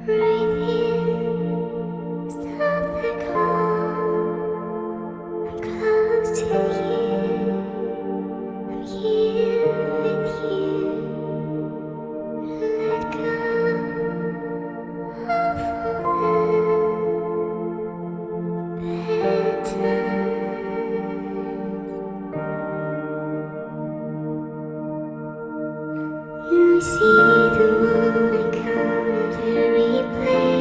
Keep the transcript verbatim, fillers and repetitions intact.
Breathe in, stop the call. I'm close to you. I'm here with you. Let go of all the bad times. Now I see the world and count every place.